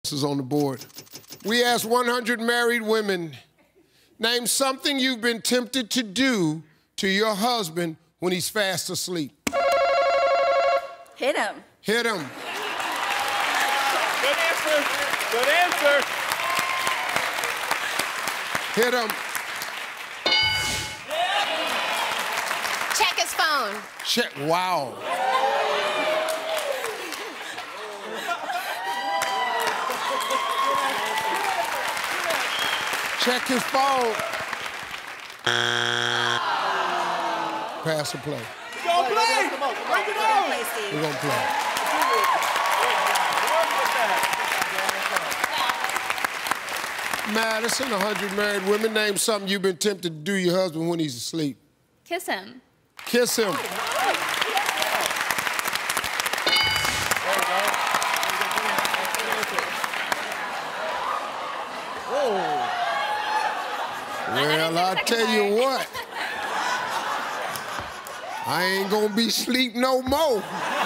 Is on the board. We asked 100 married women, name something you've been tempted to do to your husband when he's fast asleep. Hit him. Hit him. Good answer. Good answer. Hit him. Check his phone. Check. Wow. Check his phone. Pass or play? Go play. Break it on. We're gonna play. Madison, 100 married women, name something you've been tempted to do to your husband when he's asleep. Kiss him. Kiss him. Well, I'll tell you what. I ain't gonna be asleep no more.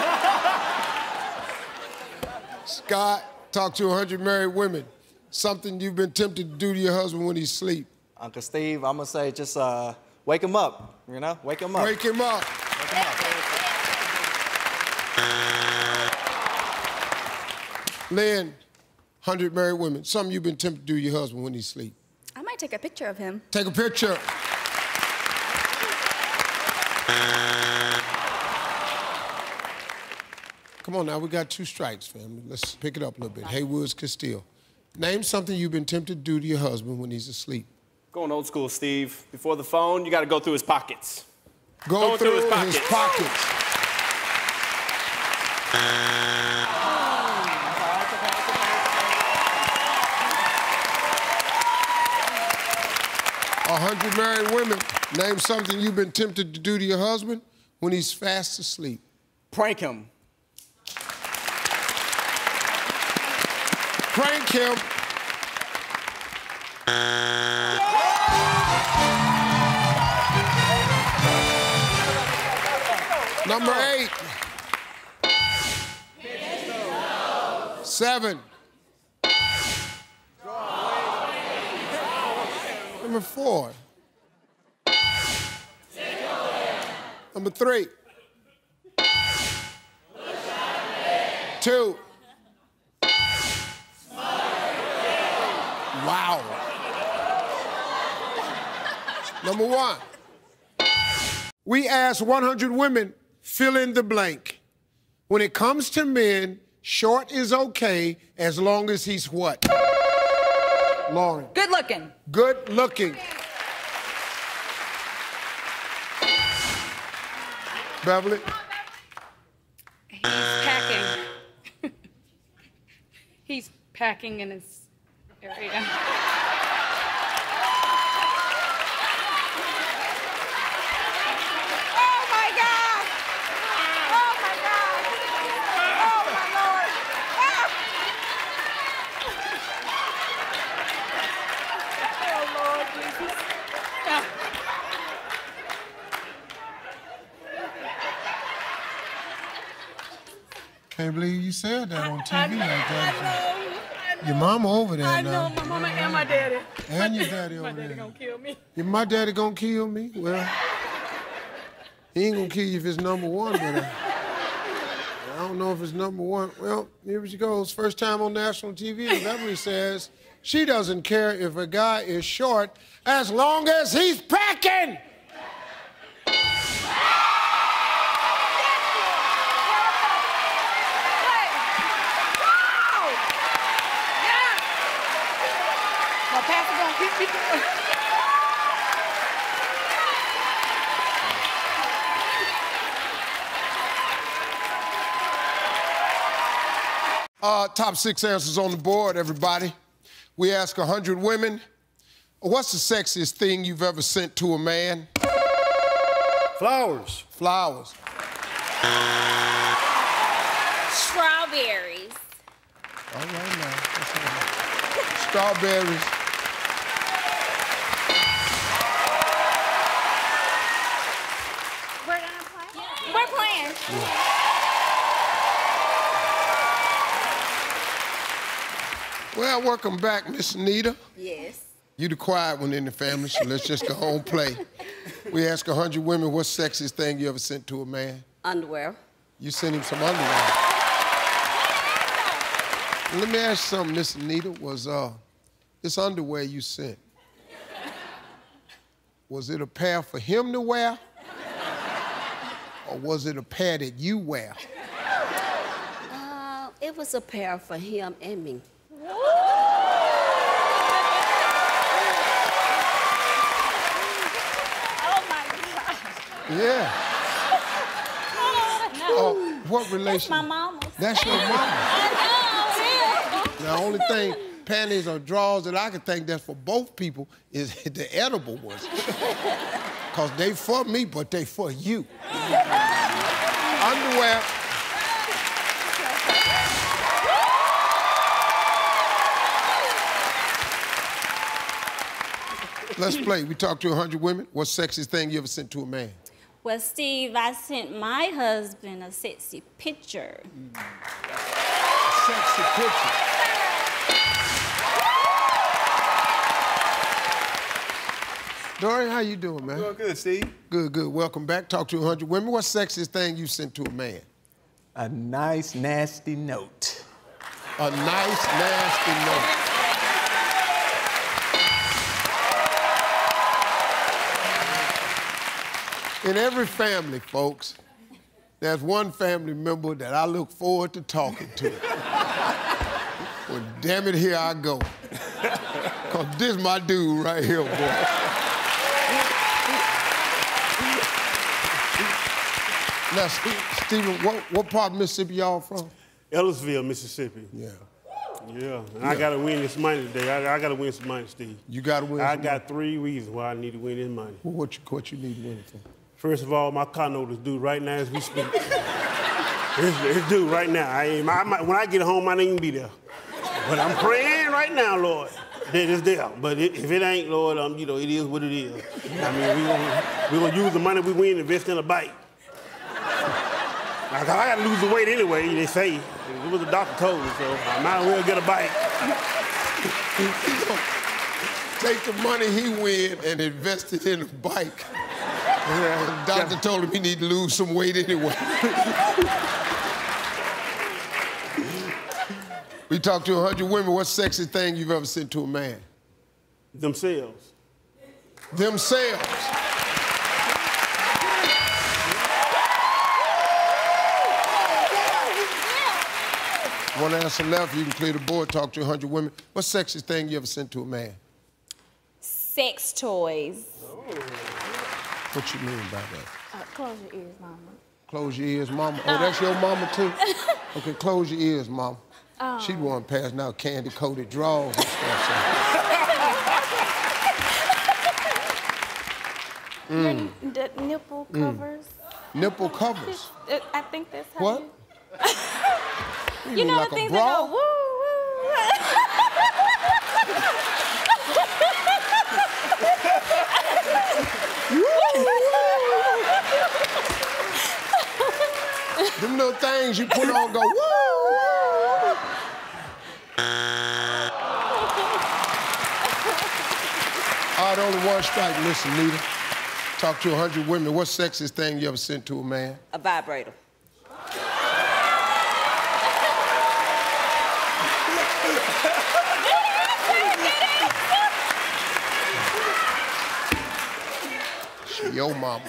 Scott, talk to 100 married women. Something you've been tempted to do to your husband when he's asleep. Uncle Steve, I'm gonna say just wake him up, you know? Wake him up. Wake him up. Wake him up. Lynn, 100 married women. Something you've been tempted to do to your husband when he's asleep. I might take a picture of him. Take a picture. Come on now, we got 2 strikes, family. Let's pick it up a little bit. Haywoods, Castile. Name something you've been tempted to do to your husband when he's asleep. Going old school, Steve. Before the phone, you got to go through his pockets. Go through his pockets. A 100 married women, name something you've been tempted to do to your husband when he's fast asleep. Prank him. Prank him. Number 8. 7. Number 4. Number 3. 2. Wow. Number 1. We asked 100 women, fill in the blank. When it comes to men, short is okay as long as he's what? Lauren. Good looking. Good looking. Beverly. He's packing. He's packing in his area. Oh, my God. Oh, my God. Oh, my Lord. Oh, Lord Jesus. Can't believe you said that on TV like that. I know. Your mama over there I now. know, my mama and my daddy. And your daddy over My daddy there. gonna kill me. My daddy gonna kill me? Well, he ain't gonna kill you if it's number 1, but I don't know if it's number 1. Well, here she goes. First time on national TV, and Beverly says she doesn't care if a guy is short as long as he's packing. Top 6 answers on the board, everybody. We ask 100 women, what's the sexiest thing you've ever sent to a man? Flowers. Flowers. Strawberries. All right now. Strawberries. We're gonna play? Yeah. We're playing. Yeah. Well, welcome back, Miss Anita. Yes. You the quiet one in the family, so let's just go home and play. We ask 100 women, what's the sexiest thing you ever sent to a man? Underwear. You sent him some underwear. Let me ask you something, Miss Anita. Was this underwear you sent, was it a pair for him to wear? Or was it a pair that you wear? It was a pair for him and me. Yeah. Oh, what relation? That's my mama. That's your mama. I know. The only thing, panties or drawers that I can think that's for both people is the edible ones. Because they for me, but they for you. Underwear. Let's play. We talked to 100 women. What's the sexiest thing you ever sent to a man? Well, Steve, I sent my husband a sexy picture. Sexy picture. Dorian, how you doing, man? Doing good, Steve. Good, good. Welcome back. Talk to 100 women. What's the sexiest thing you sent to a man? A nice, nasty note. A nice, nasty note. In every family, folks, there's one family member that I look forward to talking to. Well, damn it, here I go. Because this is my dude right here, boy. Now, Stephen, what part of Mississippi y'all from? Ellisville, Mississippi. Yeah. Yeah, and I got to win this money today. I got to win some money, Steve. You got to win I some got money? 3 reasons why I need to win this money. Well, what you need to win it for? First of all, my car note is due right now as we speak. it's due right now. When I get home, I ain't even be there. But I'm praying right now, Lord, that it's there. But if it ain't, Lord, you know, it is what it is. I mean, we're gonna use the money we win and invest in a bike. I got to lose the weight anyway, they say. It was the doctor told me, so I might as well get a bike. Take the money he win and invest it in a bike. The doctor told him he need to lose some weight anyway. We talked to 100 women. What's the sexiest thing you've ever sent to a man? Themselves. Themselves. One answer left. You can clear the board. Talk to 100 women. What's the sexiest thing you ever sent to a man? Sex toys. What you mean by that? Close your ears, mama. Close your ears, mama. Oh, that's your mama, too? Okay, close your ears, mama. She the one passing out candy-coated drawers and stuff. The nipple covers. Nipple covers? I think that's how What? You know like the a things bra? that go woo, Them little things you put on go, woo! All right, only one strike. Listen, Nita. Talk to 100 women. What's the sexiest thing you ever sent to a man? A vibrator. Your mama.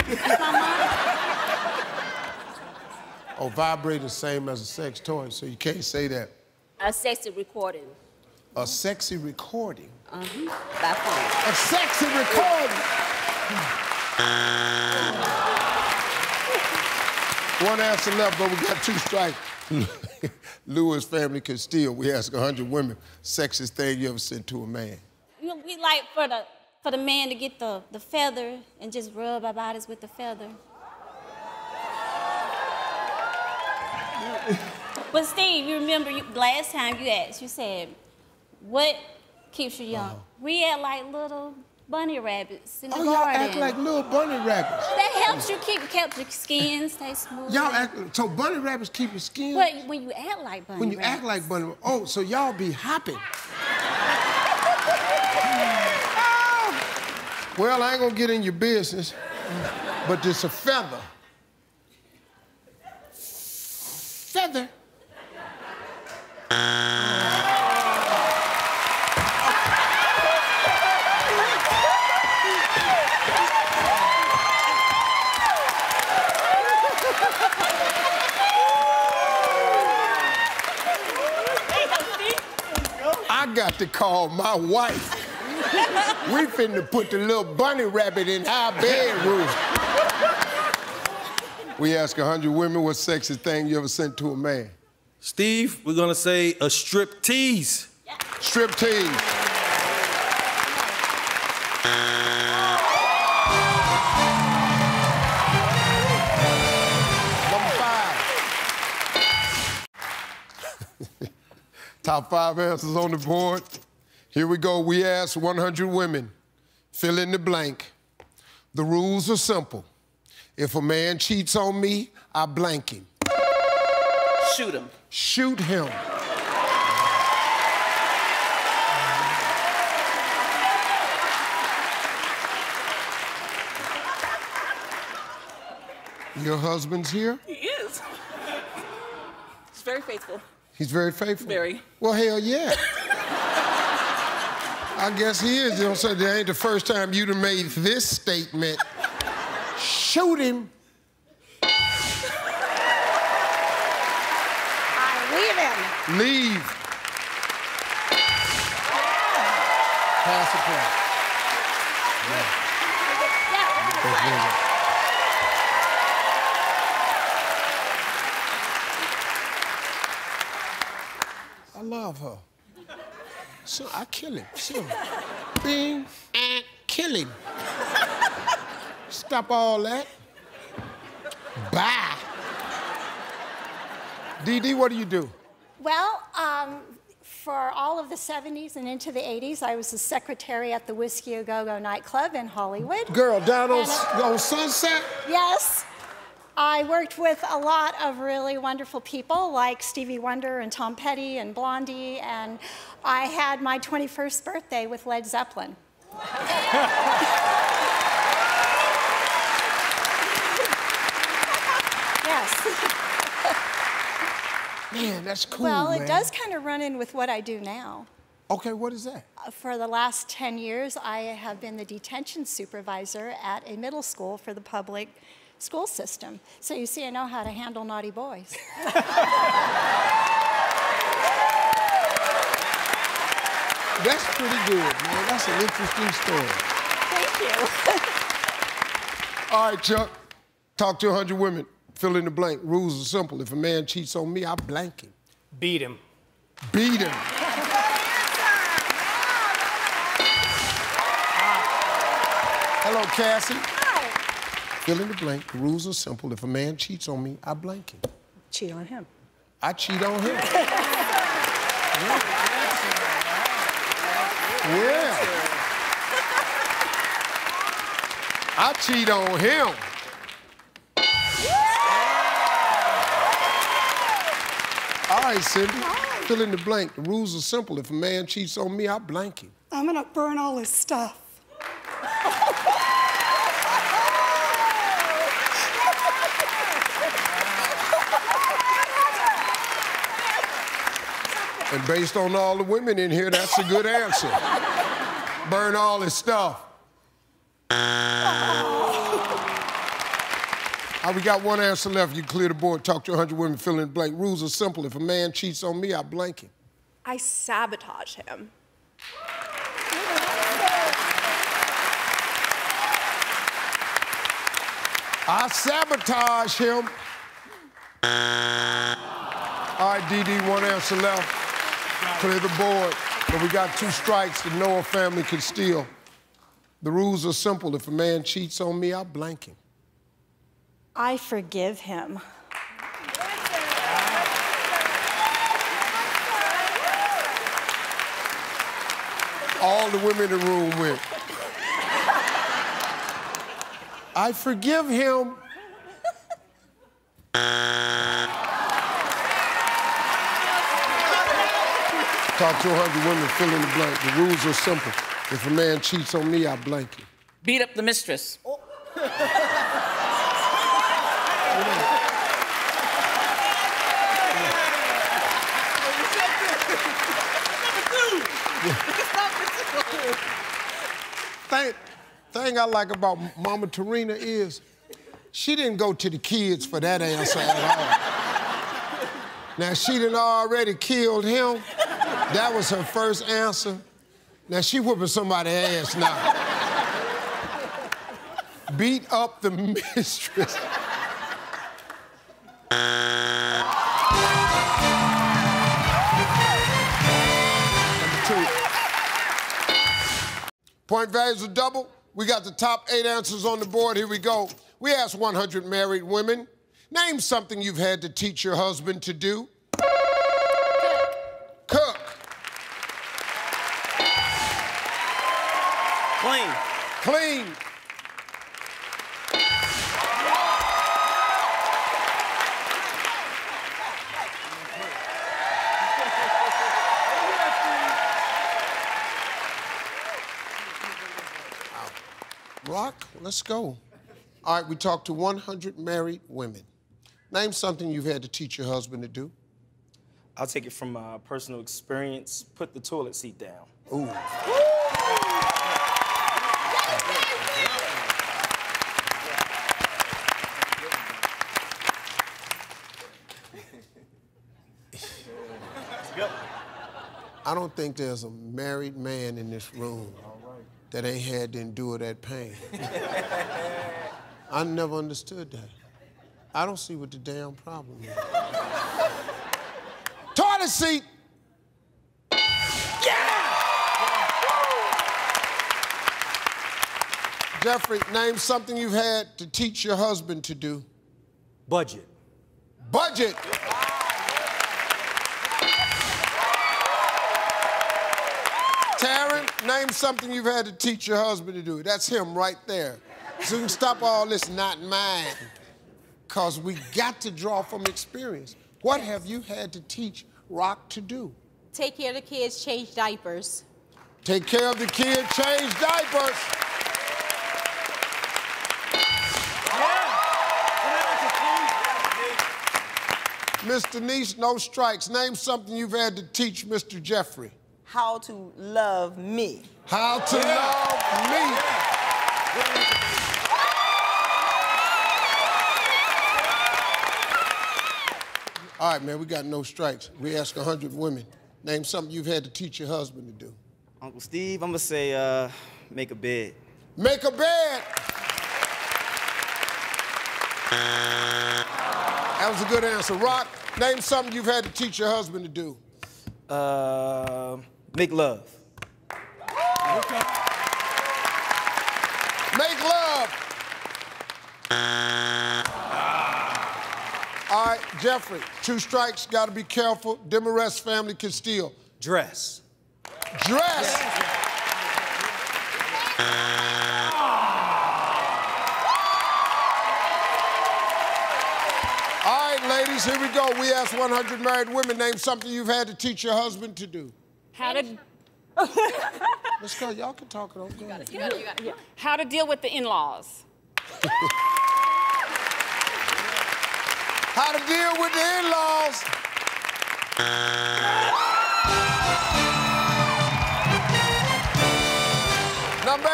Oh, vibrator the same as a sex toy, so you can't say that. A sexy recording. A sexy recording? By phone. A sexy recording! One answer left, but we got 2 strikes. Lewis family can steal. We ask 100 women, sexiest thing you ever sent to a man? We like for the man to get the feather and just rub our bodies with the feather. But Steve, you remember last time you asked, you said, what keeps you young? We act like little bunny rabbits in the garden. Y'all act like little bunny rabbits. That helps you keep your skin stay smooth. Y'all act, so bunny rabbits keep your skin? But when you act like bunny When you rabbits. act like bunny, oh, so y'all be hopping. Well, I ain't gonna get in your business, but this a feather. Feather? I got to call my wife. We finna put the little bunny rabbit in our bedroom. We ask 100 women what's the sexiest thing you ever sent to a man. Steve, we're gonna say a strip tease. Strip tease. Number 5. Top 5 answers on the board. Here we go. We asked 100 women, fill in the blank. The rules are simple. If a man cheats on me, I blank him. Shoot him. Shoot him. Your husband's here? He is. He's very faithful. He's very faithful? Very. Well, hell yeah. I guess he is. You know, so that ain't the first time you'd have made this statement. Shoot him. Leave him. Leave. Pass the play. I love her. So I kill him. Sure. Bing and kill him. Stop all that. Bye. Dee, what do you do? Well, for all of the 70s and into the 80s, I was the secretary at the Whiskey A Go Go nightclub in Hollywood. Girl, down on Sunset? Yes. I worked with a lot of really wonderful people like Stevie Wonder and Tom Petty and Blondie, and I had my 21st birthday with Led Zeppelin. Yes. Man, that's cool, Well, man. it does kind of run in with what I do now. Okay, what is that? For the last 10 years, I have been the detention supervisor at a middle school for the public school system. So you see, I know how to handle naughty boys. That's pretty good, man. That's an interesting story. Thank you. All right, Chuck. Talk to 100 women. Fill in the blank. Rules are simple. If a man cheats on me, I blank him. Beat him. Beat him. Hello, Cassie. Hi. Fill in the blank. The rules are simple. If a man cheats on me, I blank him. Cheat on him. I cheat on him. Yeah. I cheat on him. All right, Cindy. Fill in the blank. The rules are simple. If a man cheats on me, I blank him. I'm gonna burn all his stuff. And based on all the women in here, that's a good answer. Burn all his stuff. We got one answer left. You clear the board, talk to 100 women, fill in the blank. Rules are simple. If a man cheats on me, I blank him. I sabotage him. I sabotage him. All right, Dee, one answer left. Clear the board. But we got 2 strikes the Noah family can steal. The rules are simple. If a man cheats on me, I blank him. I forgive him. All the women in the room went. I forgive him. Talk to 100 women, fill in the blank. The rules are simple. If a man cheats on me, I blank him. Beat up the mistress. Oh. Thing I like about Mama Tarina is she didn't go to the kids for that answer at all. Now, she done already killed him. That was her first answer. Now, she whooping somebody's ass now. Beat up the mistress. Number 2. Point values are double. We got the top 8 answers on the board. Here we go. We asked 100 married women. Name something you've had to teach your husband to do. Cook. Clean. Clean. Rock, let's go. All right, we talked to 100 married women. Name something you've had to teach your husband to do. I'll take it from personal experience. Put the toilet seat down. Ooh. I don't think there's a married man in this room that ain't had to endure that pain. I never understood that. I don't see what the damn problem is. Toilet seat! Yeah! Jeffrey, name something you've had to teach your husband to do. Budget. Budget! Taryn, name something you've had to teach your husband to do. That's him right there. So you can stop all this not mine, because we got to draw from experience. What have you had to teach Rock to do? Take care of the kids, change diapers. Take care of the kid, change diapers. Mr. Niece, no strikes. Name something you've had to teach Mr. Jeffrey. How to love me. How to love me. All right, man, we got no strikes. We asked 100 women. Name something you've had to teach your husband to do. Uncle Steve, I'm gonna say, make a bed. Make a bed. That was a good answer. Rock, name something you've had to teach your husband to do. Make love. Make love. All right, Jeffrey, 2 strikes, gotta be careful. Demarest family can steal. Dress. Dress. All right, ladies, here we go. We asked 100 married women, name something you've had to teach your husband to do. How to... Let's go, y'all can talk it over. You got it. Yeah. How to deal with the in-laws. How to deal with the in-laws. Number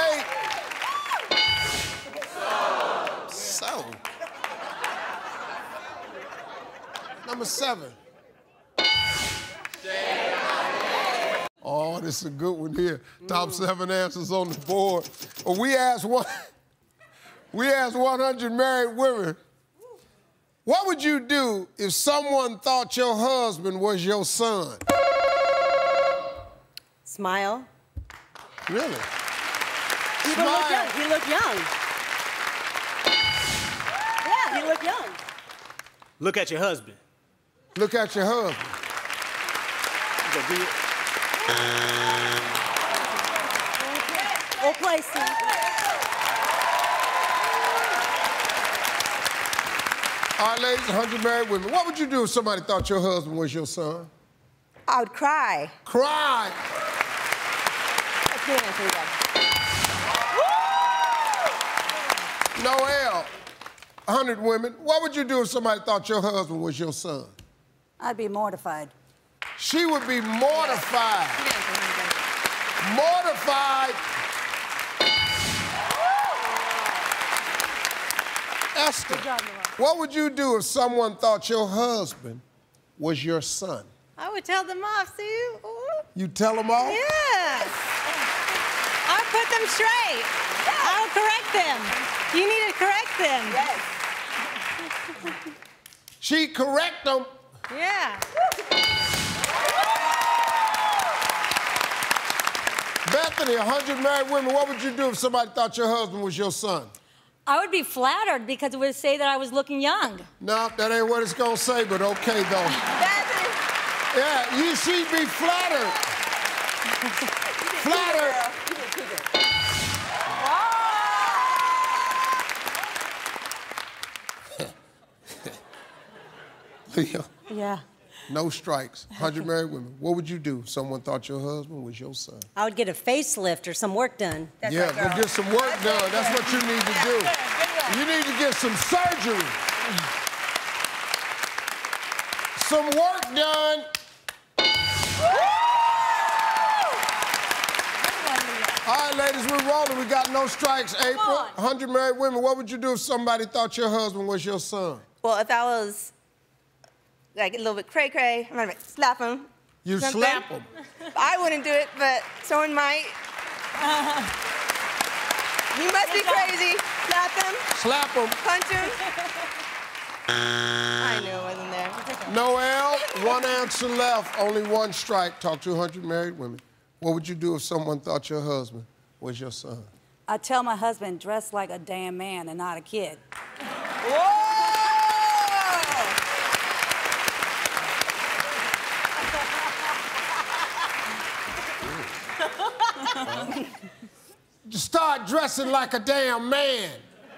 8. So. Number 7. Oh, this is a good one here. Top 7 answers on the board. Well, we asked 100 married women, what would you do if someone thought your husband was your son? Smile. Really? He look young. He look young. Yeah, he look young. Look at your husband. Look at your husband. Or place him. All right, ladies, 100 married women. What would you do if somebody thought your husband was your son? I would cry. Cry. Noelle, 100 women. What would you do if somebody thought your husband was your son? I'd be mortified. She would be mortified. Mortified. Esther, what would you do if someone thought your husband was your son? I would tell them off, see? Ooh. You tell them off? Yes. I'll put them straight. I'll correct them. You need to correct them. Yes. She correct them. Yeah. Bethany, 100 married women, what would you do if somebody thought your husband was your son? I would be flattered because it would say that I was looking young. No, that ain't what it's gonna say, but okay though. Yeah, she'd be flattered. Flattered. Leah. Yeah. No strikes. 100 married women. What would you do if someone thought your husband was your son? I would get a facelift or some work done. Yeah, go get some work done. That's what you need to do. You need to get some surgery. Some work done. All right, ladies, we're rolling. We got no strikes. April, 100 married women. What would you do if somebody thought your husband was your son? Well, if I was like a little bit cray-cray, I'm gonna slap him. You slap him? I wouldn't do it, but someone might. He must be crazy. Slap him. Slap him. Punch him. I knew it wasn't there. Noelle, one answer left, only one strike. Talk to 100 married women. What would you do if someone thought your husband was your son? I'd tell my husband, dress like a damn man and not a kid. Start dressing like a damn man.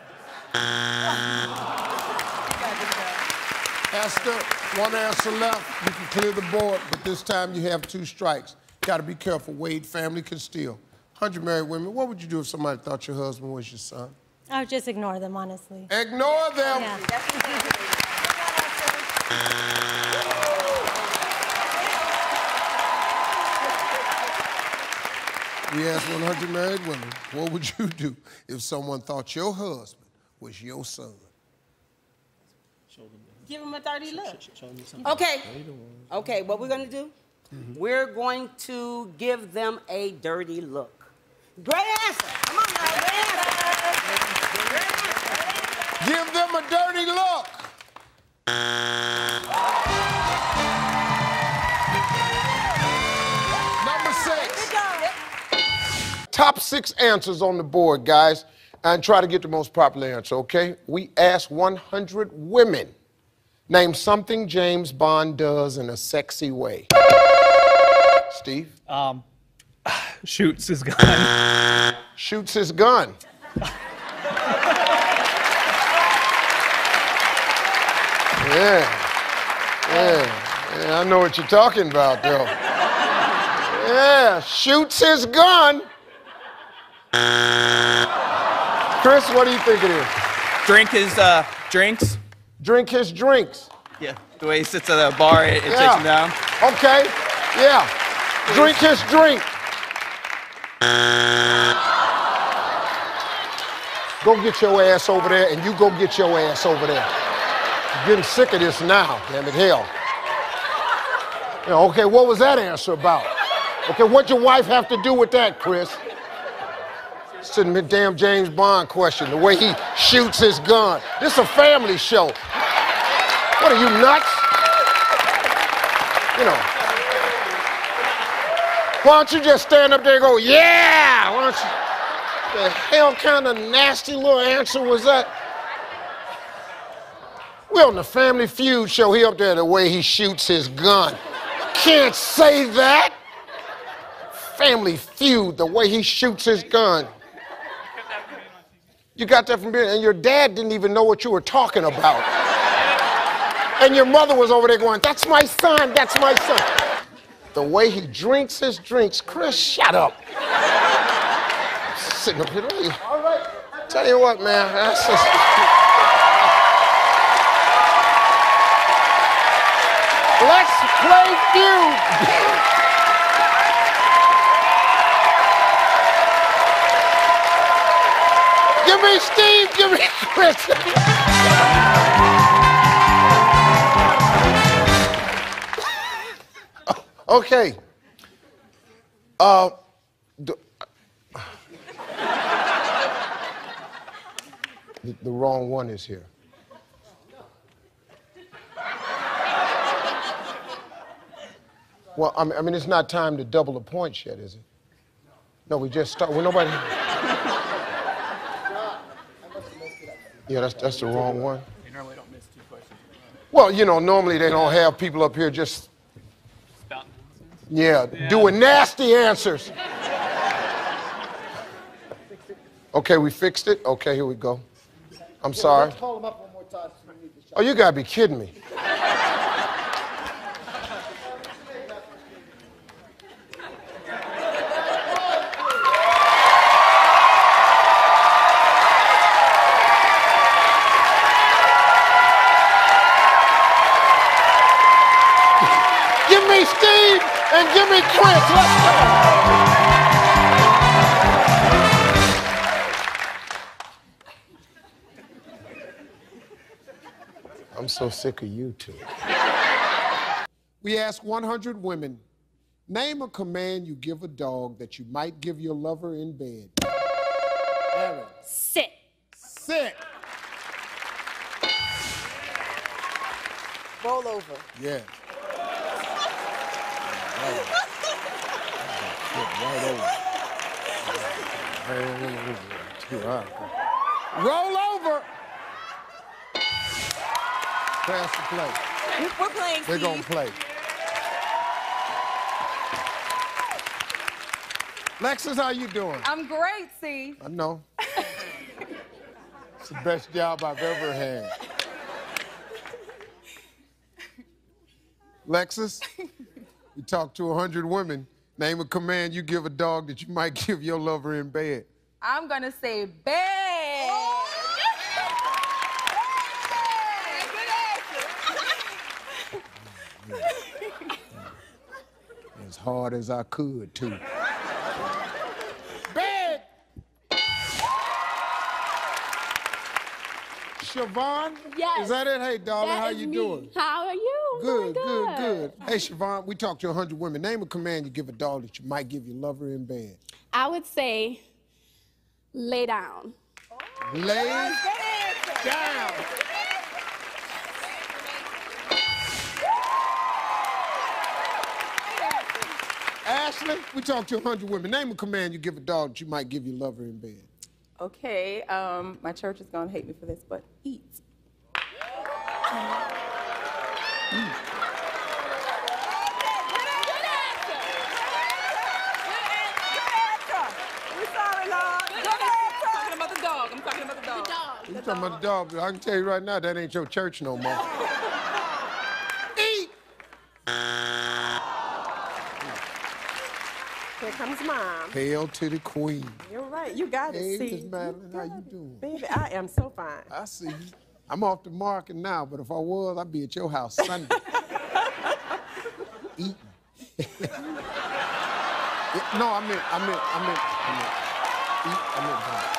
Esther, one answer left. You can clear the board, but this time you have 2 strikes. Gotta be careful. Wade family can steal. 100 married women, what would you do if somebody thought your husband was your son? I would just ignore them, honestly. Ignore them. Yeah. We asked 100 married women, what would you do if someone thought your husband was your son? Give him a dirty look. Okay. Okay, what we're going to do? We're going to give them a dirty look. Great answer. Come on now, great answer. Give them a dirty look. Number 6. Top 6 answers on the board, guys, and try to get the most popular answer, okay? We asked 100 women, name something James Bond does in a sexy way. Steve? Shoots his gun. Shoots his gun. Yeah, I know what you're talking about, though. Yeah, shoots his gun. Chris, what do you think it is? Drink his drinks. Drink his drinks. Yeah, the way he sits at a bar, it takes him down. Okay, yeah. Drink his drink. Go get your ass over there, and you go get your ass over there. I'm getting sick of this now, damn it, hell. Yeah, okay, what was that answer about? Okay, what'd your wife have to do with that, Chris? Sitting with damn James Bond question, the way he shoots his gun. This is a family show. What are you, nuts? You know. Why don't you just stand up there and go, yeah? Why don't you? The hell kind of nasty little answer was that? We're on the Family Feud show. He up there the way he shoots his gun. Can't say that. Family Feud, the way he shoots his gun. You got that from being, and your dad didn't even know what you were talking about. And your mother was over there going, that's my son, that's my son. The way he drinks his drinks, Chris, shut up. Sitting up here. All right, Tell you what, man, that's just... Let's play Feud. Give me Steve, give me Chris. Okay. The wrong one is here. Well, I mean, it's not time to double the points yet, is it? No, we just start. Well, nobody. Yeah, that's the wrong one. You normally don't miss 2 questions. Well, you know, normally they don't have people up here just. Yeah, doing nasty answers. Okay, we fixed it. Okay, here we go. I'm sorry. Let's call him up one more time. Oh, you gotta be kidding me. Give me Steve and give me Chris. Let's go. I'm so sick of you two. We ask 100 women, name a command you give a dog that you might give your lover in bed. Aaron. Sit. Sit. Roll over. Yeah. Roll over. Pass the play. We're playing, They're Steve. gonna play. Lexus, how you doing? I'm great, Steve. I know. It's the best job I've ever had. Lexus, you talk to 100 women. Name a command you give a dog that you might give your lover in bed. I'm gonna say bed. As hard as I could, too. Bed! Siobhan? Yes. Is that it? Hey, darling, That how is you me. doing? How are you? Good, Doing good, good. Hey, Siobhan, we talked to 100 women. Name a command you give a dog that you might give your lover in bed. I would say lay down. Lay down. Ashley, we talked to 100 women. Name a command you give a dog that you might give your lover in bed. Okay, my church is gonna hate me for this, but eat. We're sorry, Lord. I'm talking about the dog. I'm talking about the dog. You talking about the dog, but I can tell you right now, that ain't your church no more. Eat! Here comes Mom. Hail to the queen. You're right. You got it, Hey, see. Miss Madeline, how you doing? Baby, I am so fine. I see you. I'm off the market now, but if I was, I'd be at your house Sunday. Eating. No, I meant. Eat, I meant that.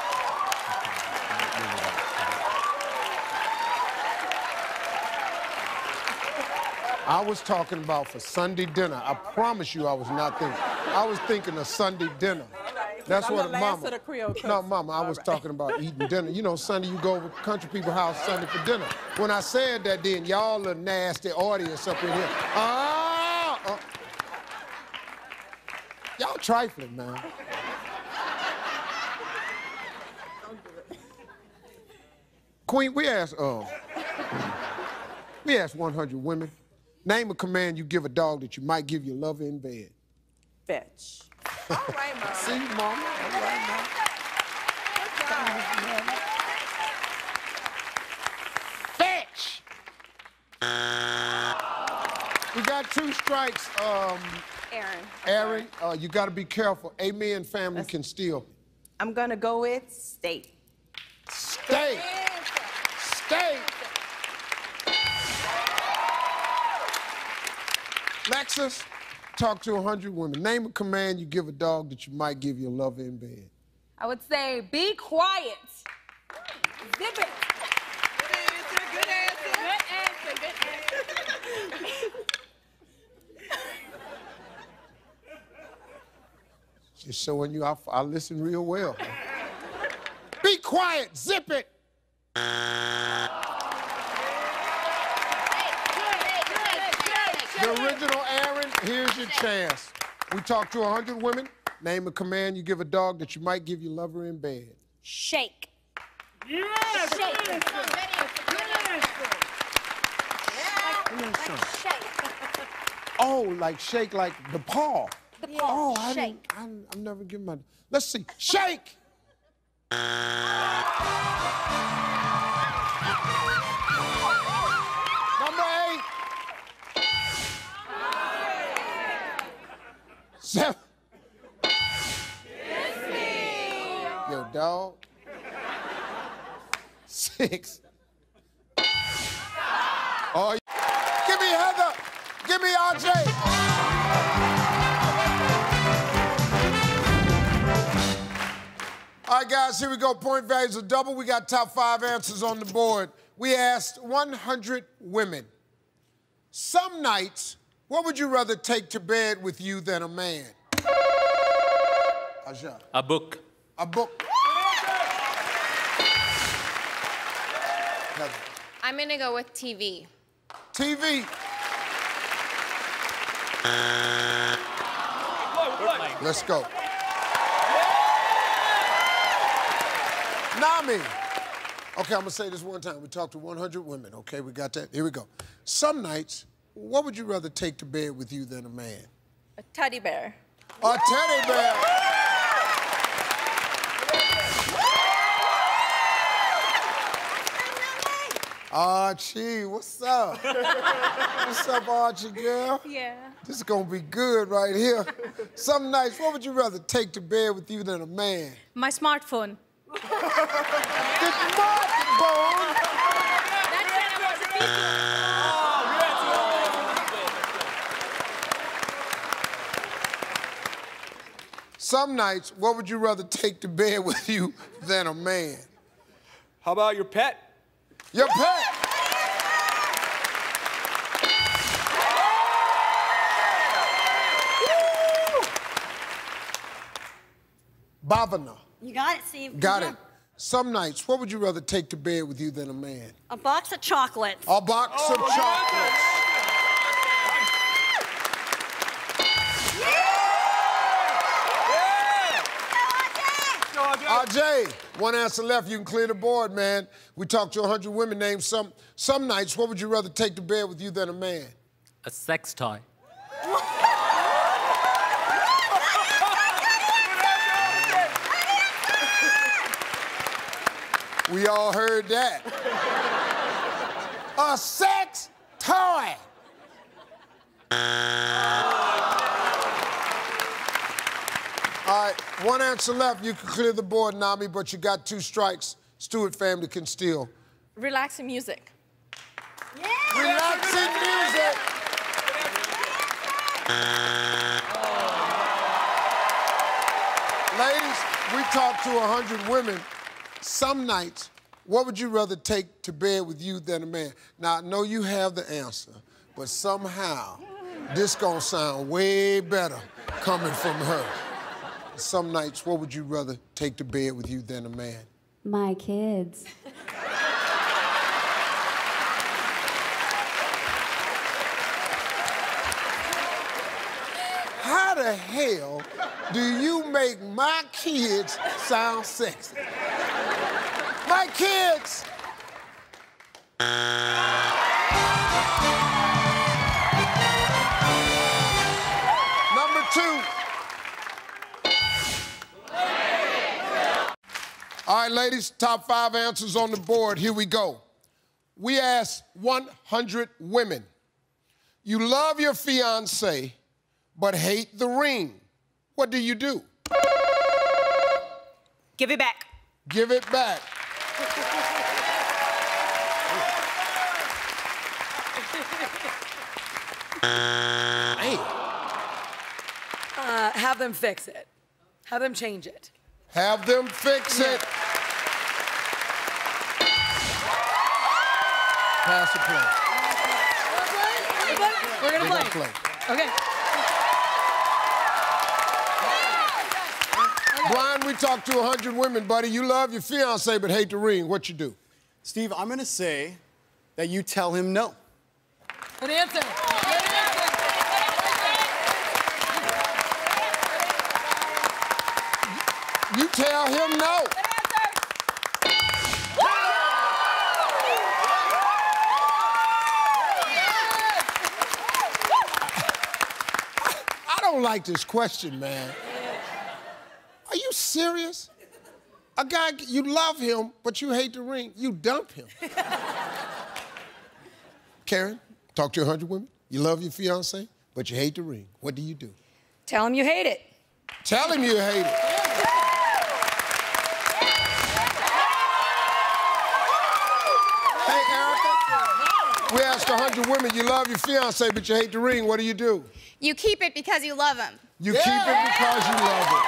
I was talking about for Sunday dinner. I promise you I was not thinking. I was thinking of Sunday dinner. That's I'm what the last Mama. of the Creole cooks. No, Mama, I was talking about eating dinner. You know, Sunday you go over to country people's house Sunday for dinner. When I said that, then y'all a nasty audience up in here. Y'all trifling, man. Queen, we asked 100 women. Name a command you give a dog that you might give your lover in bed. Fetch. All right, Mom. See, Mama? All right, Mama. Fetch! We got 2 strikes, Aaron, you got to be careful. Amen family can steal. I'm gonna go with state. Stay. Stay. Lexus, talk to 100 women. Name a command you give a dog that you might give your lover in bed. I would say, be quiet. Zip it. Good answer. Just showing you I listen real well. Be quiet. Zip it. The original Aaron, here's your chance. We talked to 100 women. Name a command you give a dog that you might give your lover in bed. Shake. Yes. Shake. Oh, like shake, like the paw. The paw. Oh, Shake. I'm never giving my. Let's see. Shake. Number 8. 7. Yo, dog. 6. Oh, give me Heather. Give me RJ. All right, guys, here we go. Point values are double. We got top 5 answers on the board. We asked 100 women. Some nights, what would you rather take to bed with you than a man? Aja. A book. A book. Heather. I'm gonna go with TV. TV. Let's go. Nami. Okay, I'm gonna say this one time. We talked to 100 women, okay? We got that. Here we go. Some nights, what would you rather take to bed with you than a man? A teddy bear. A teddy bear. Archie, what's up? What's up, Archie, girl? Yeah. This is gonna be good right here. Some nights, what would you rather take to bed with you than a man? My smartphone. The smartphone. Some nights, what would you rather take to bed with you than a man? How about your pet? Your pet. Bhavana. You got it, Steve. Got it. Some nights, what would you rather take to bed with you than a man? A box of chocolates. A box of chocolates. RJ, one answer left. You can clear the board, man. We talked to 100 women. Name some nights, what would you rather take to bed with you than a man? A sex toy. We all heard that. A sex toy. All right, one answer left. You can clear the board, Nami, but you got 2 strikes. Stewart family can steal. Relaxing music. Yeah. Relaxing music. Ladies, we talked to 100 women. Some nights, what would you rather take to bed with you than a man? Now, I know you have the answer, but somehow, this gonna sound way better coming from her. Some nights, what would you rather take to bed with you than a man? My kids. How the hell do you make my kids sound sexy? My kids! Number 2. All right, ladies, top 5 answers on the board. Here we go. We asked 100 women. You love your fiancé, but hate the ring. What do you do? Give it back. Give it back. Have them fix it. Have them change it. Have them fix it. Pass the play. We're gonna They're play. gonna play. Okay. Brian, we talked to 100 women, buddy. You love your fiance but hate the ring. What you do? Steve, I'm gonna say that you tell him no. Good answer. You tell him no. I don't like this question, man. Are you serious? A guy, you love him, but you hate the ring. You dump him. Karen, talk to 100 women. You love your fiance, but you hate the ring. What do you do? Tell him you hate it. Tell him you hate it. Hey, Erica, we asked 100 women, you love your fiance, but you hate the ring. What do you do? You keep it because you love him. You keep it because you love it.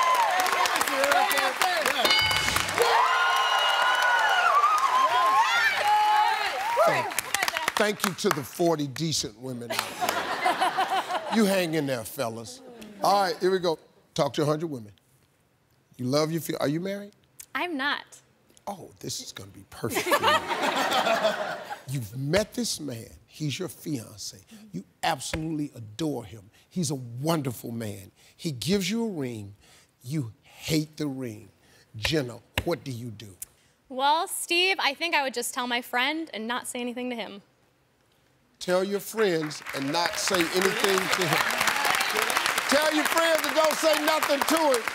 Thank you to the 40 decent women out there. You hang in there, fellas. All right, here we go. Talk to 100 women. You love your fiance. Are you married? I'm not. Oh, this is gonna be perfect for you. You've met this man. He's your fiance. You absolutely adore him. He's a wonderful man. He gives you a ring. You hate the ring. Jenna, what do you do? Well, Steve, I think I would just tell my friend and not say anything to him. Tell your friends and not say anything to him. Tell your friends and don't say nothing to him.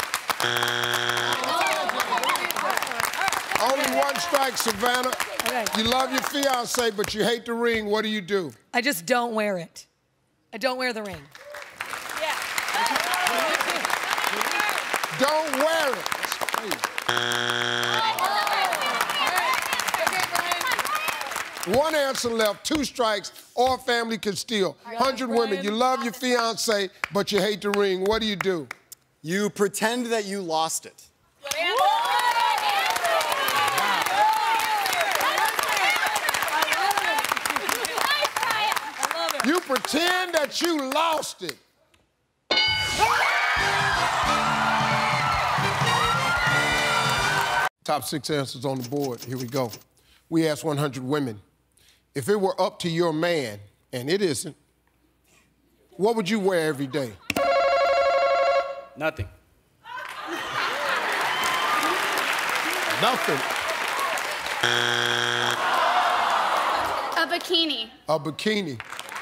Only one strike, Savannah. Okay. You love your fiance, but you hate the ring. What do you do? I just don't wear it. I don't wear the ring. Don't wear it. One answer left, 2 strikes, or family can steal. 100 women, you love your fiance, but you hate the ring. What do you do? You pretend that you lost it. You pretend that you lost it. Top 6 answers on the board. Here we go. We asked 100 women, if it were up to your man, and it isn't, what would you wear every day? Nothing. Nothing. A bikini. A bikini.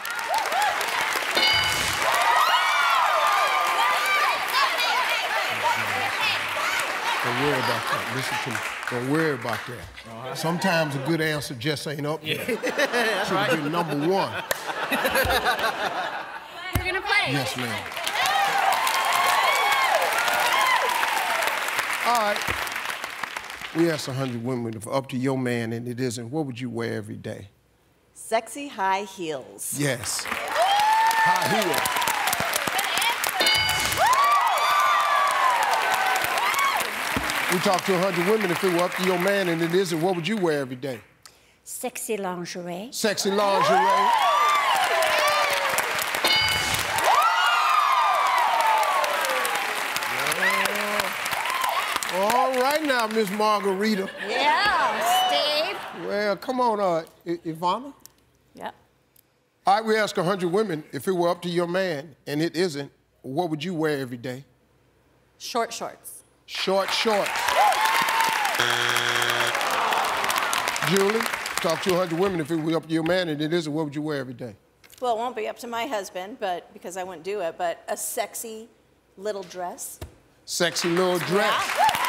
Don't worry about that. Listen to me. Don't worry about that. Sometimes a good answer just ain't up there. That's Should have been number 1. We're gonna play. Yes, ma'am. All right. We asked 100 women, if up to your man and it isn't, what would you wear every day? Sexy high heels. Yes. High heels. We talked to 100 women, if it were up to your man and it isn't, what would you wear every day? Sexy lingerie. Sexy lingerie. All right now, Miss Margarita. Yeah, Steve. Well, come on, Ivana. Yep. All right, we asked 100 women, if it were up to your man and it isn't, what would you wear every day? Short shorts. Short shorts. Julie, talk to 100 women, if it were up to your man and it isn't, what would you wear every day? Well, it won't be up to my husband, but because I wouldn't do it, but a sexy little dress. Sexy little dress.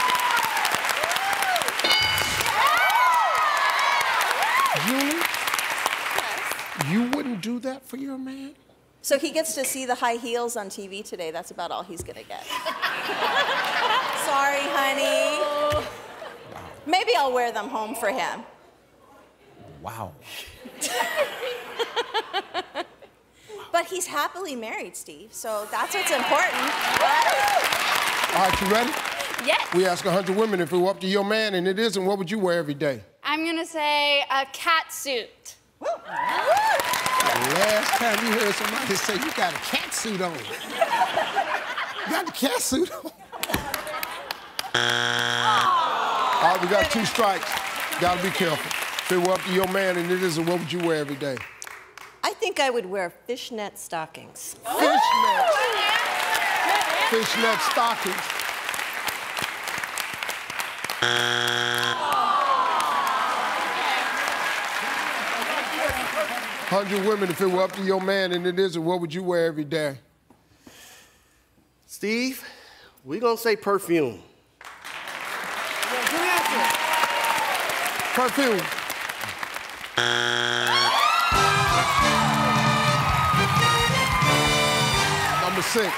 Julie, you wouldn't do that for your man? So he gets to see the high heels on TV today. That's about all he's gonna get. Sorry, honey. Maybe I'll I'll wear them home for him. Wow. But he's happily married, Steve, so that's what's important. All right, you ready? Yes. We ask 100 women if it were up to your man, and it isn't, what would you wear every day? I'm gonna say a cat suit. The last time you heard somebody say you got a cat suit on. You got the cat suit on. All right, we got 2 strikes. Gotta be careful. If it were up to your man and it isn't, what would you wear every day? I think I would wear fishnet stockings. Fishnet. Fishnet stockings. "100 women, if it were up to your man and it isn't, what would you wear every day?" Steve, we're gonna say perfume. Perfume. Number 6.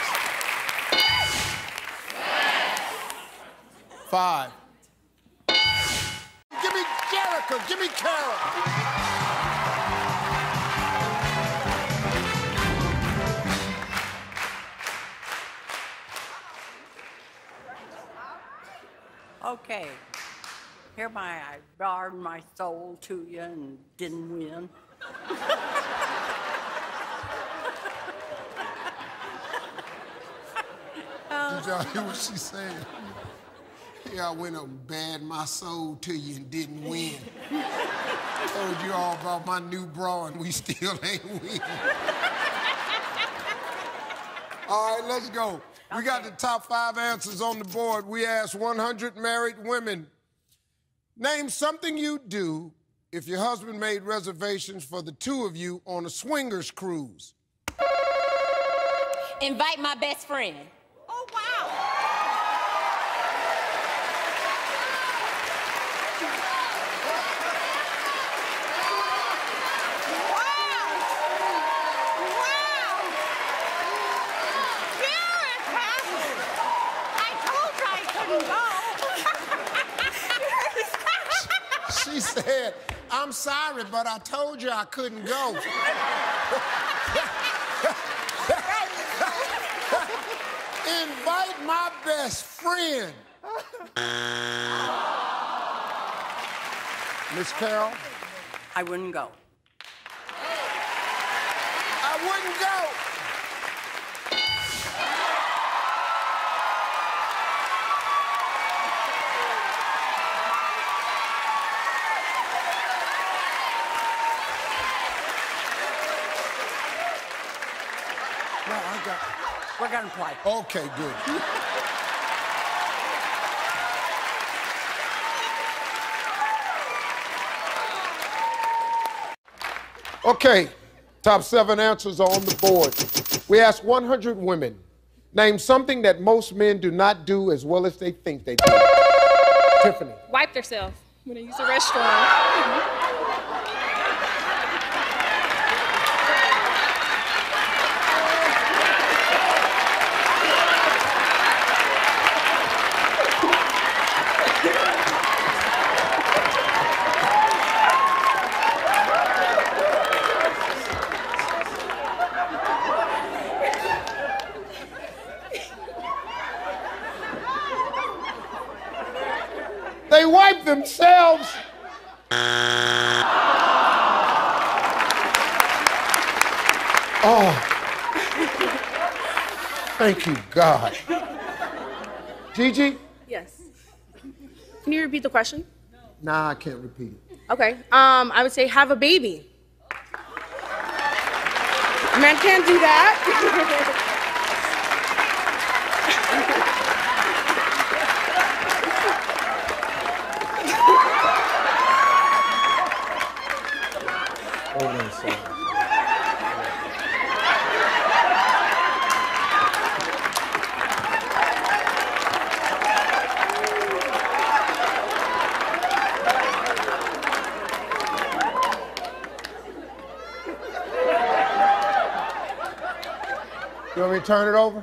5. Give me Jericho, give me Carol. Okay. Hereby I bared my soul to you and didn't win. Did y'all hear what she said? Yeah, I went up and bared my soul to you and didn't win. Told you all about my new bra and we still ain't win. All right, let's go. We got the top 5 answers on the board. We asked 100 married women. Name something you'd do if your husband made reservations for the 2 of you on a swingers cruise. Invite my best friend. Oh, wow. She said, "I'm sorry, but I told you I couldn't go." Invite my best friend. Miss Carol? I wouldn't go. I wouldn't go. We're gonna play. Okay, good. Okay, top 7 answers are on the board. We asked 100 women, name something that most men do not do as well as they think they do. Tiffany. Wipe themselves when they use the restroom. They wipe themselves. Oh, thank you, God. Gigi? Yes. Can you repeat the question? Nah, I can't repeat it. Okay. I would say have a baby. Men can't do that. You want me to turn it over?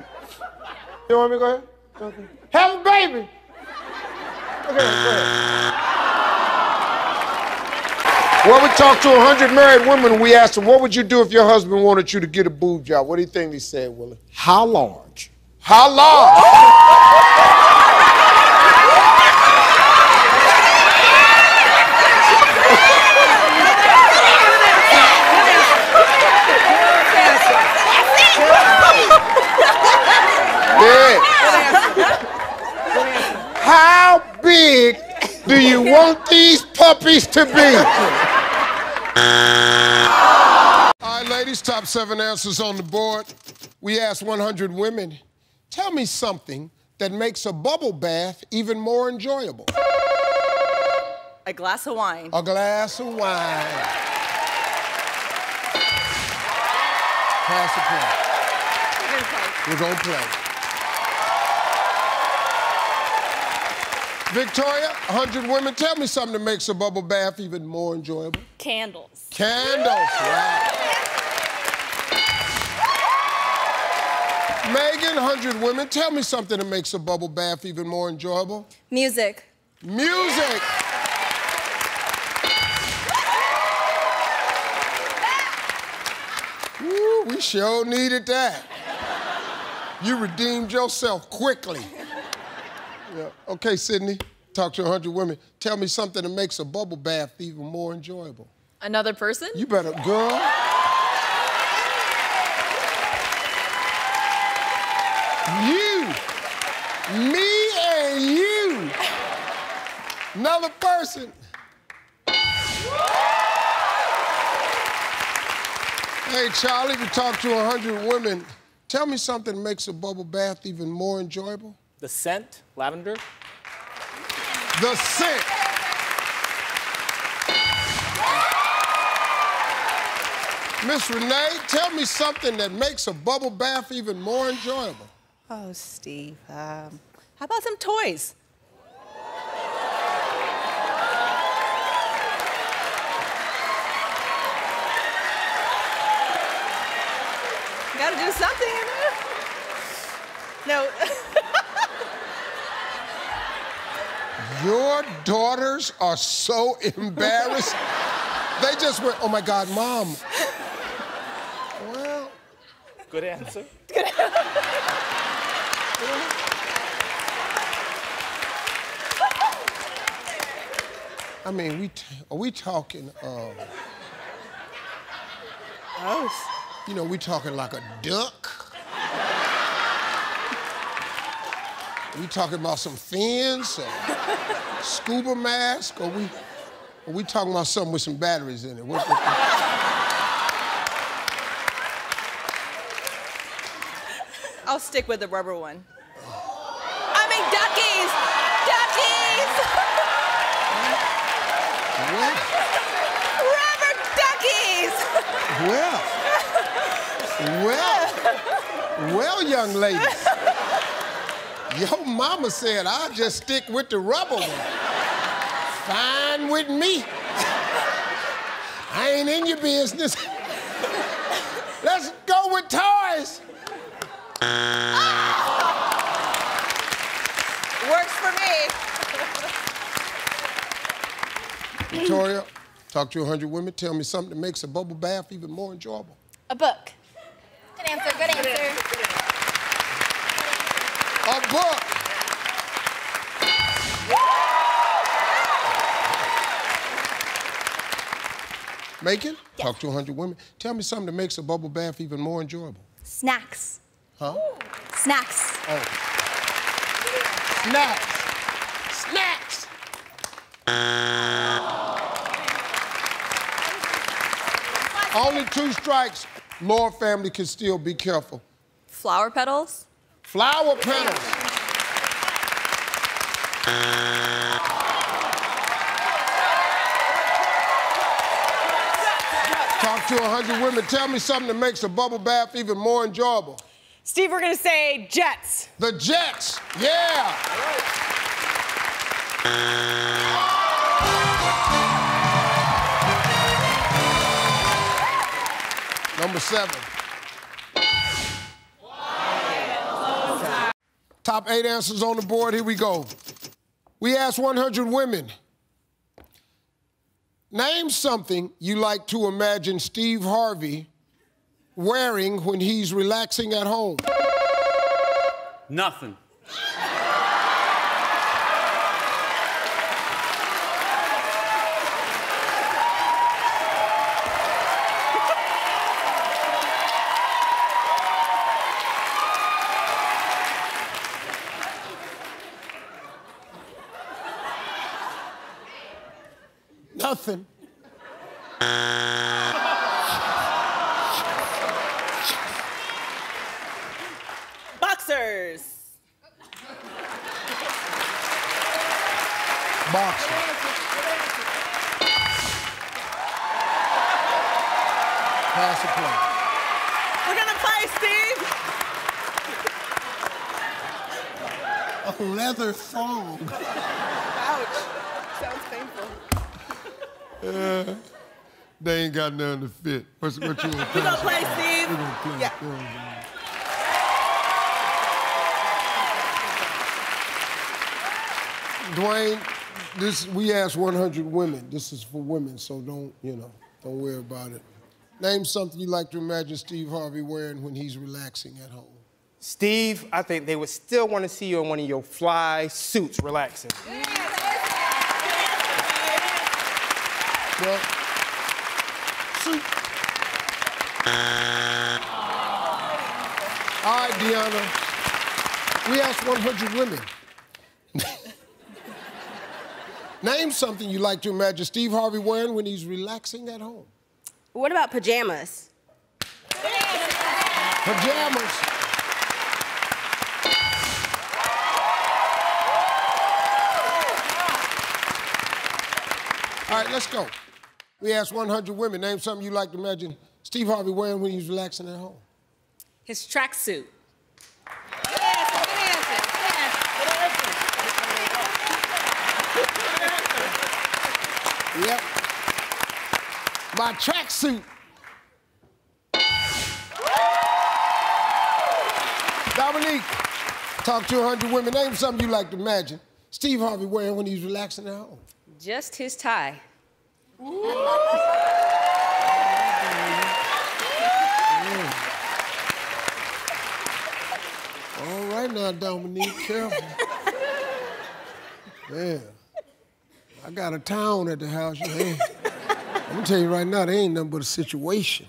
You want me to go ahead? Okay. Have a baby. Okay, go ahead. Well, we talked to 100 married women and we asked them, what would you do if your husband wanted you to get a boob job? What do you think they said, Willie? How large? How large? Yeah. How big do you want these puppies to be? All right, ladies, top 7 answers on the board. We asked 100 women, tell me something that makes a bubble bath even more enjoyable. A glass of wine. A glass of wine. Pass the play. We're gonna play. Victoria, 100 women, tell me something that makes a bubble bath even more enjoyable. Candles. Candles, wow. Megan, 100 women, tell me something that makes a bubble bath even more enjoyable. Music. Music. Woo, we sure needed that. You redeemed yourself quickly. Yeah. Okay, Sydney, talk to 100 women. Tell me something that makes a bubble bath even more enjoyable. Another person? You better, girl. You, me and you. Another person. Hey, Charlie, we talked to 100 women. Tell me something that makes a bubble bath even more enjoyable. The scent, lavender. The scent. Miss Renee, tell me something that makes a bubble bath even more enjoyable. Oh, Steve. How about some toys? You gotta do something in there. No. Your daughters are so embarrassed. They just went, oh my God, Mom. Well. Good answer. I mean, are we talking, you know, we talking like a duck? We talking about some fins, or scuba mask, or we talking about something with some batteries in it? I'll stick with the rubber one. I mean, duckies! Duckies! Rubber duckies! Well, young lady. Your mama said, I'll just stick with the rubber one. Fine with me. I ain't in your business. Let's go with toys. Works for me. Victoria, talk to 100 women. Tell me something that makes a bubble bath even more enjoyable. A book. Good answer, good answer. A book. Macon, talk to 100 women. Tell me something that makes a bubble bath even more enjoyable. Snacks. Huh? Snacks. Oh. Snacks. Snacks. Only 2 strikes. Lord family can still be careful. Flower petals. Flower petals. Talk to 100 women. Tell me something that makes a bubble bath even more enjoyable. Steve, we're gonna say Jets. The Jets, yeah. Number 7. Top 8 answers on the board, here we go. We asked 100 women, Name something you like to imagine Steve Harvey wearing when he's relaxing at home. Nothing. Nothing. Boxers. Boxer. Pass the play. We're gonna play, Steve. A leather thong. Ouch. Sounds painful. They ain't got nothing to fit. What you want to play? We gonna play, Steve. We gonna play. Yeah. Dwayne, we asked 100 women. This is for women, so don't worry about it. Name something you like to imagine Steve Harvey wearing when he's relaxing at home. Steve, I think they would still want to see you in one of your fly suits relaxing. Well, suit. All right, Deanna. We asked 100 women. Name something you like to imagine Steve Harvey wearing when he's relaxing at home. What about pajamas? Pajamas. All right, let's go. We asked 100 women. Name something you like to imagine Steve Harvey wearing when he's relaxing at home. His tracksuit. Yep. My tracksuit. Dominique, talk to 100 women. Name something you like to imagine Steve Harvey wearing when he's relaxing at home. Just his tie. All right now, Dominique, careful. Man, I got a town at the house. I'm gonna tell you right now, there ain't nothing but a situation.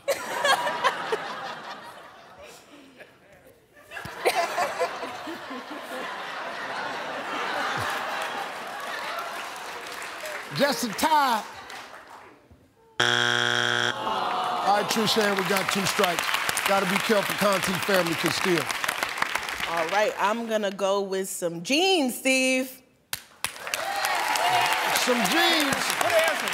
Just a tie. All right, Trishan, we got 2 strikes. Gotta be careful, Conti family can steal. All right, I'm gonna go with some jeans, Steve. Some jeans. Good answer.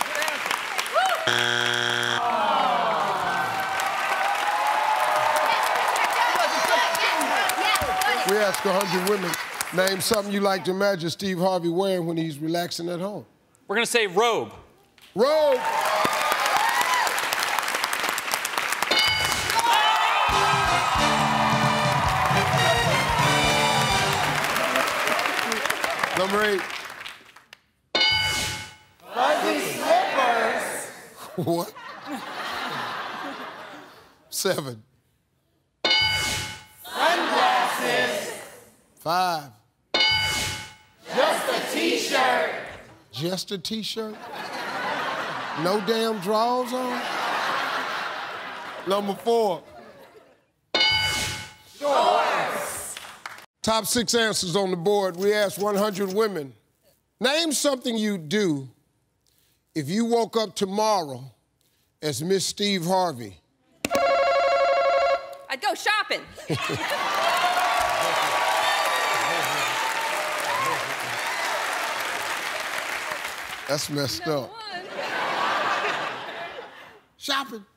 We ask 100 women, name something you like to imagine Steve Harvey wearing when he's relaxing at home. We're gonna say robe. Robe. Number 8. Fuzzy slippers. What? 7. Sunglasses. 5. Just a t-shirt. Just a t-shirt? No damn drawers on? Number 4. Shorts. Top 6 answers on the board. We asked 100 women. Name something you'd do if you woke up tomorrow as Miss Steve Harvey. I'd go shopping. That's messed up. Shopping.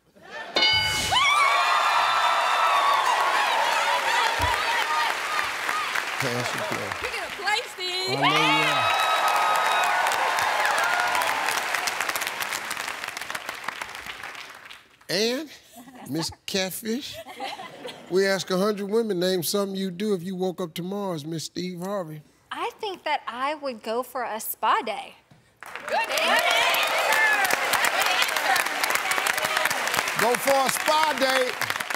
Pass the play. You're gonna play, Steve. And Miss Catfish, we ask 100 women, name something you'd do if you woke up tomorrow as Miss Steve Harvey. I think that I would go for a spa day. Good answer. Go for a spa date.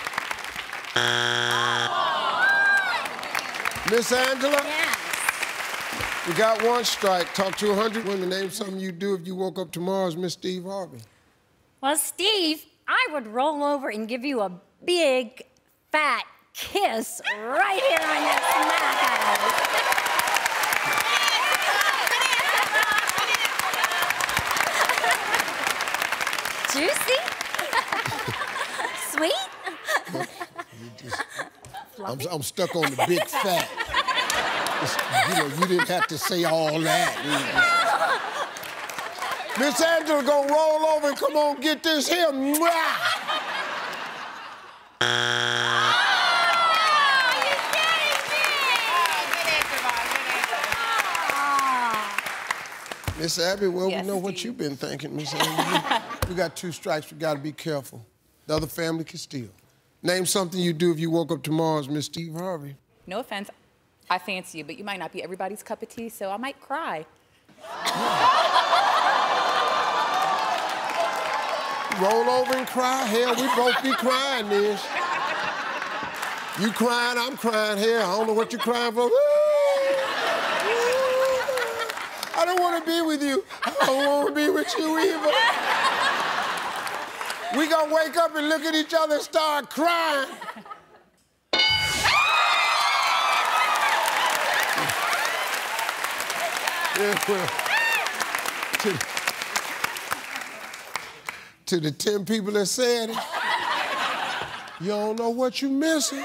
Miss Angela? Yes. You got one strike. Talk to 100 women. Name something you'd do if you woke up tomorrow as Miss Steve Harvey. Well, Steve, I would roll over and give you a big, fat kiss right here on your smack. Juicy? Sweet? I'm stuck on the big fat. You know, you didn't have to say all that. Miss Angela gonna roll over and come on, get this here. Mwah! Miss Abby, well, Yes, we know what Steve. you've been thinking, Miss Abby. We got 2 strikes, we gotta be careful. The other family can steal. Name something you'd do if you woke up tomorrow as Miss Steve Harvey. No offense, I fancy you, but you might not be everybody's cup of tea, so I might cry. Roll over and cry. Hell, we both be crying, Nish. You crying, I'm crying. Hell, I don't know what you're crying for. I don't want to be with you. I don't want to be with you either. We gonna wake up and look at each other and start crying. Yeah, well, to the 10 people that said it, you don't know what you missing.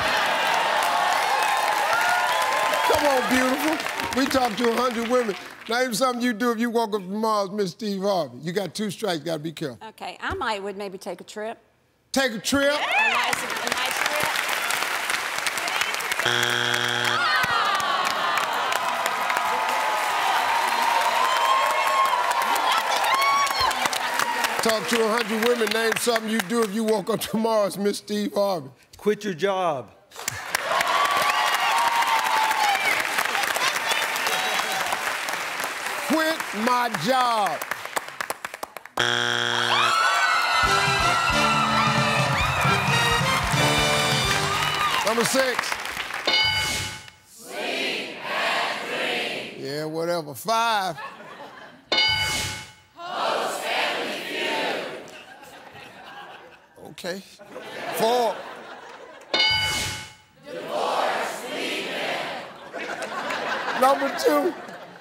Come on, beautiful. We talked to 100 women. Name something you do if you woke up tomorrow as Miss Steve Harvey. You got 2 strikes, gotta be careful. Okay, I would maybe take a trip. Take a trip? A nice trip. Talk to 100 women. Name something you do if you woke up tomorrow as Miss Steve Harvey. Quit your job. Quit my job. Number 6. Sleep and dream. Yeah, whatever. 5. Host Family Feud. Okay. 4. Divorce leaving. Number 2.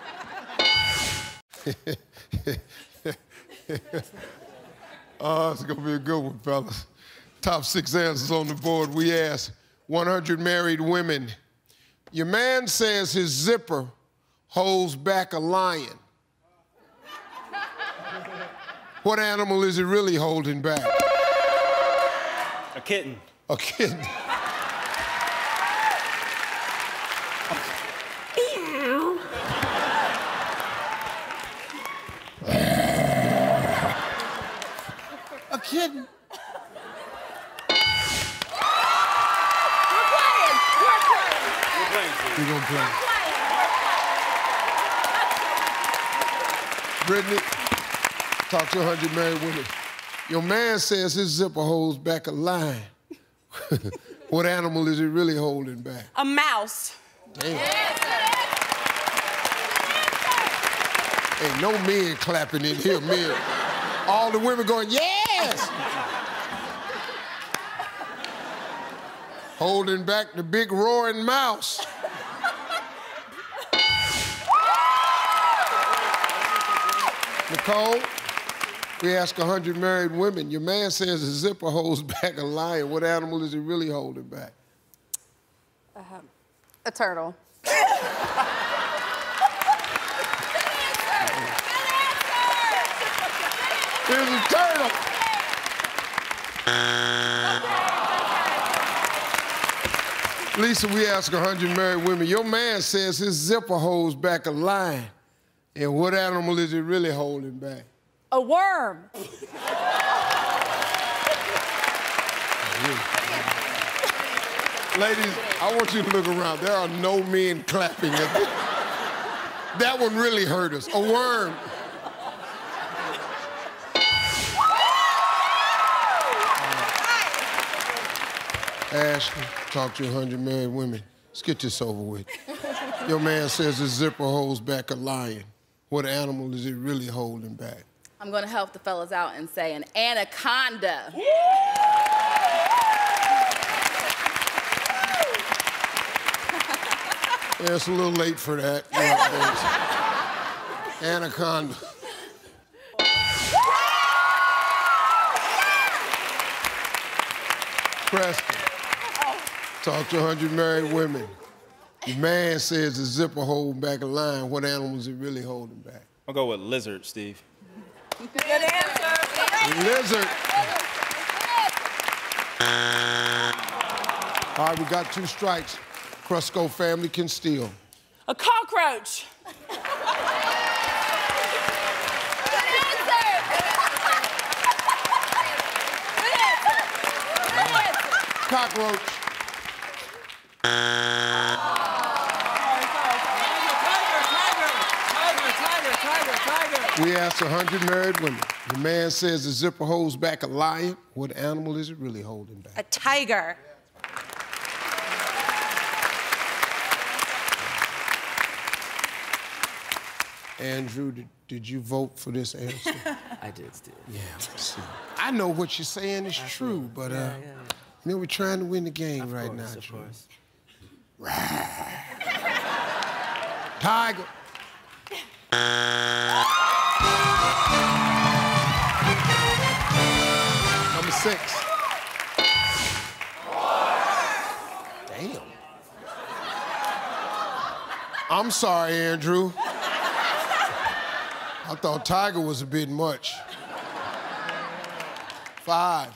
Oh, it's gonna be a good one, fellas. Top 6 answers on the board. We asked 100 married women. Your man says his zipper holds back a lion. What animal is it really holding back? A kitten. A kitten. A kitten. We're gonna play. Brittany, talk to 100 married women. Your man says his zipper holds back a lion. What animal is it really holding back? A mouse. Damn. Ain't no men clapping in here, men. All the women going, yes! Holding back the big roaring mouse. Nicole, we ask 100 married women. Your man says his zipper holds back a lion. What animal is he really holding back? A turtle. Here's a turtle. Lisa, we ask 100 married women. Your man says his zipper holds back a lion. And what animal is it really holding back? A worm. Ladies, I want you to look around. There are no men clapping at this. That one really hurt us. A worm. Ashley, talk to 100 married women. Let's get this over with. Your man says the zipper holds back a lion. What animal is it really holding back? I'm gonna help the fellas out and say an anaconda. Yeah, it's a little late for that. Anaconda. Preston, talk to 100 married women. The man says the zipper holding back a lion. What animal is it really holding back? I'll go with lizard, Steve. Good answer. Lizard. All right, we got 2 strikes. Crusco family can steal. A cockroach. Cockroach. We asked 100 married women. The man says the zipper holds back a lion. What animal is it really holding back? A tiger. Andrew, did you vote for this answer? I did, Steve. Yeah, let's see. I know what you're saying is true, but you know, we're trying to win the game right now, Drew. Tiger. Number 6. Damn. I'm sorry, Andrew. I thought tiger was a bit much. 5.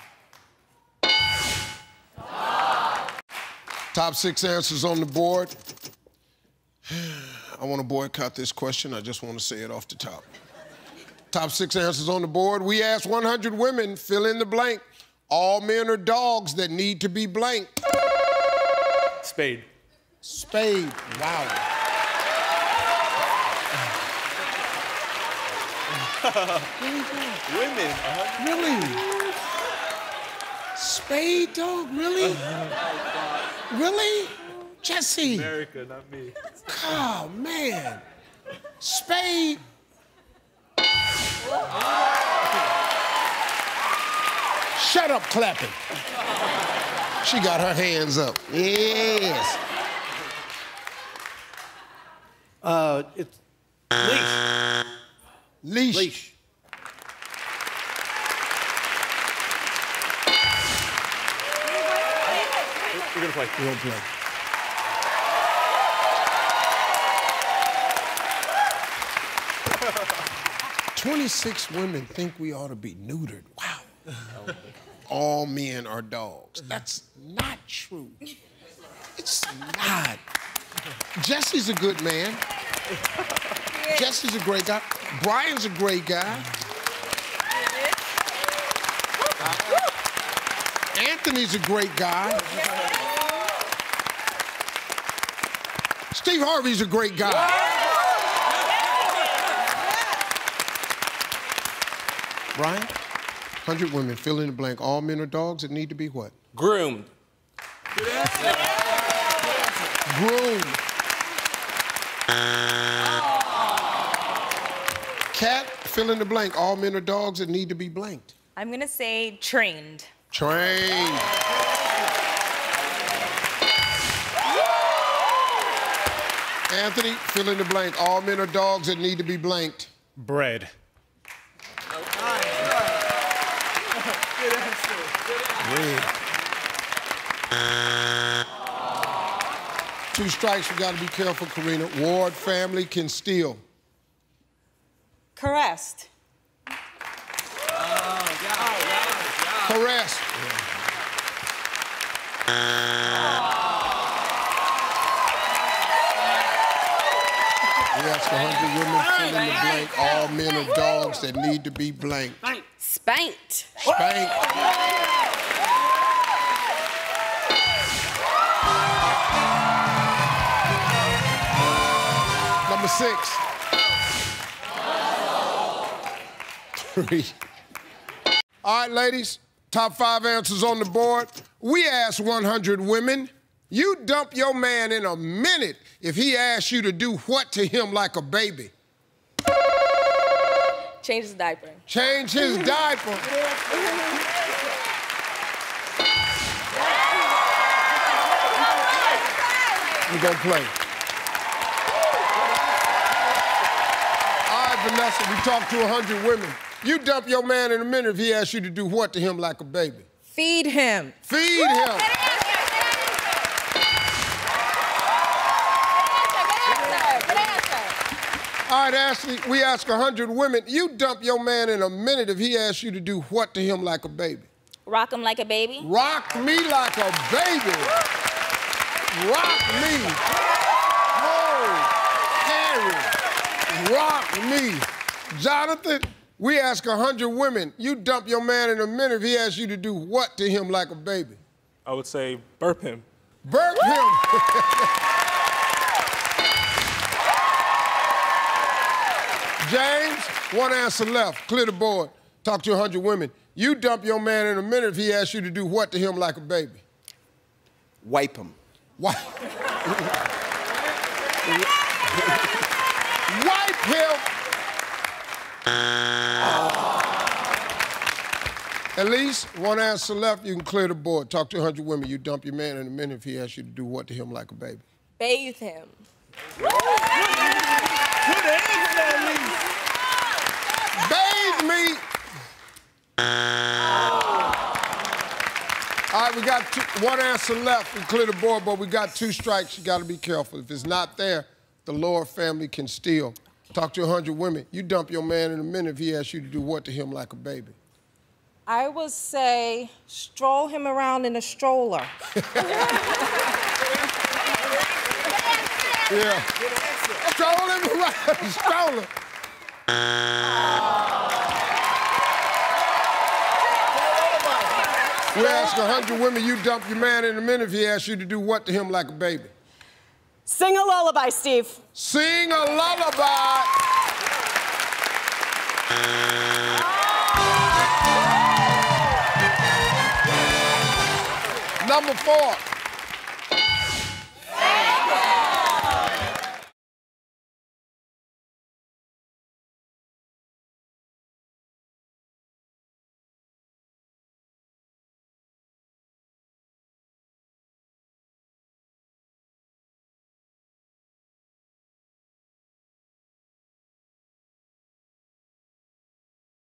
Top 6 answers on the board. I want to boycott this question. I just want to say it off the top. Top 6 answers on the board. We asked 100 women, fill in the blank. All men are dogs that need to be blanked. Spade. Spade. Wow. Women. Really? Spade dog? Really? Really? Jesse. America, not me. Oh, man. Spade. Shut up clapping. She got her hands up. Yes. It's leash. Leash. Leash. We're gonna play. We're gonna play. "26 women think we ought to be neutered." Wow. All men are dogs. That's not true. It's not. Jesse's a good man. Jesse's a great guy. Brian's a great guy. Anthony's a great guy. Steve Harvey's a great guy. Brian, 100 women, fill in the blank. All men are dogs that need to be what? Groomed. Groomed. Cat, fill in the blank. All men are dogs that need to be blanked. I'm gonna say trained. Trained. Anthony, fill in the blank. All men are dogs that need to be blanked. Bread. Bread. 2 strikes, you gotta be careful, Karina. Ward family can steal. Caressed. Caressed. We asked 100 women, fill in the blank. All men are dogs that need to be blanked. Spanked. Spanked. Number 6. 3. All right, ladies, Top 5 answers on the board. We asked 100 women, you dump your man in a minute if he asks you to do what to him like a baby? Change his diaper. Change his diaper. We're gonna play. All right, Vanessa, we talked to 100 women. You dump your man in a minute if he asks you to do what to him like a baby? Feed him. Feed him. All right, Ashley, we ask 100 women, you dump your man in a minute if he asks you to do what to him like a baby? Rock him like a baby. Rock me like a baby. Rock me. Oh, Harry. Rock me. Jonathan, we ask 100 women, you dump your man in a minute if he asks you to do what to him like a baby? I would say burp him. Burp him. James, one answer left. Clear the board. Talk to 100 women. You dump your man in a minute if he asks you to do what to him like a baby? Wipe him. Wipe him. At least one answer left. You can clear the board. Talk to 100 women. You dump your man in a minute if he asks you to do what to him like a baby? Bathe him. Bathe me. All right, we got one answer left. We clear the board, but we got 2 strikes. You got to be careful. If it's not there, the Lord family can steal. Talk to 100 women. You dump your man in a minute if he asks you to do what to him like a baby? I would say stroll him around in a stroller. Yeah. Stroll him around, stroller. We ask 100 women, you dump your man in a minute if he asks you to do what to him like a baby? Sing a lullaby, Steve. Sing a lullaby. Number 4.